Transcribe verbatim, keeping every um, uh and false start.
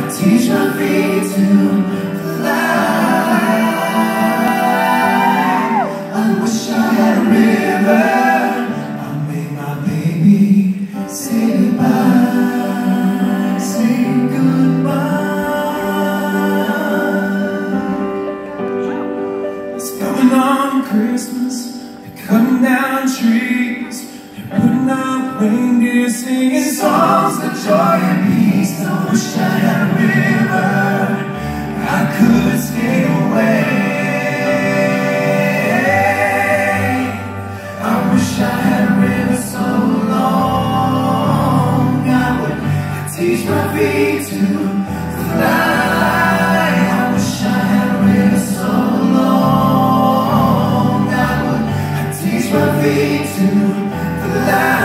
teach my feet to fly. I wish I had a river. I'll make my baby say goodbye, say goodbye. It's coming on Christmas, they're cutting down trees, they're putting up reindeer, singing songs of joy and peace. I wish I had a river I could skate away. I wish I had a river so long I would teach my feet to fly. I wish I had a river so long I would teach my feet to fly.